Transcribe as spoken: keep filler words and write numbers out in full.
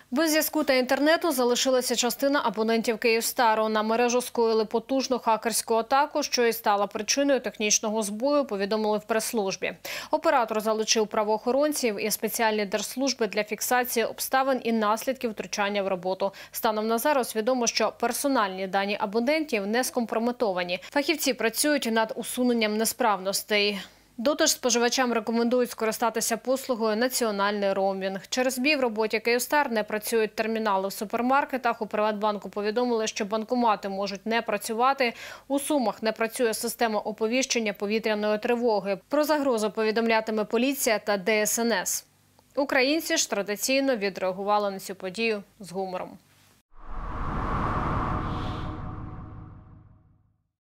Без зв'язку та інтернету залишилася частина абонентів «Київстару». На мережу скоїли потужну хакерську атаку, що і стала причиною технічного збою, повідомили в прес-службі. Оператор залучив правоохоронців і спеціальні держслужби для фіксації обставин і наслідків втручання в роботу. Станом на зараз відомо, що персональні дані абонентів не скомпрометовані. Фахівці працюють над усуненням несправностей. Дотож споживачам рекомендують скористатися послугою «Національний роумінг». Через збій в роботі «Київстар» не працюють термінали в супермаркетах. У «Приватбанку» повідомили, що банкомати можуть не працювати. У Сумах не працює система оповіщення повітряної тривоги. Про загрозу повідомлятиме поліція та Де Ес Ен Ес. Українці ж традиційно відреагували на цю подію з гумором.